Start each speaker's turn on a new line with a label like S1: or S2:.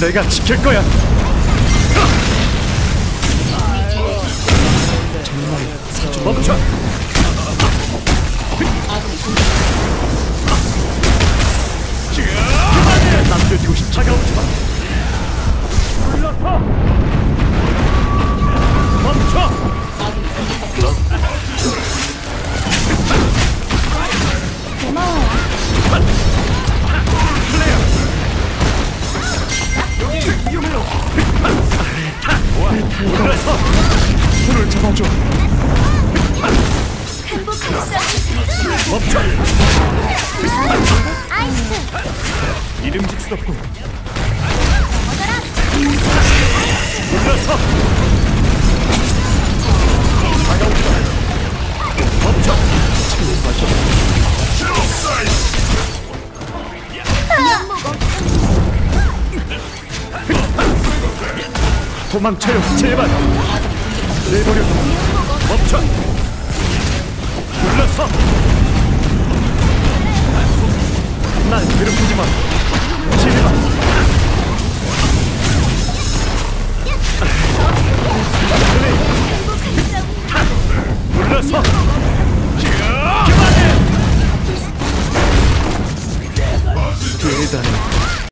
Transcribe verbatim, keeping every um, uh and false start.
S1: 내가 지킬 거야. 정말 멈춰. 남겨두고 싶 차가우지 마. 불러서 멈춰.
S2: 고마워요.
S1: 플레이어 여기 위험해요. 불러서 손을 잡아줘.
S2: 행복했어.
S1: 멈춰.
S2: 아이스.
S1: 이름직스럽군. 불러서 차가우지 마. 멈춰. 지금 마셔. 도망쳐요, 제발. 내버려. 멈춰.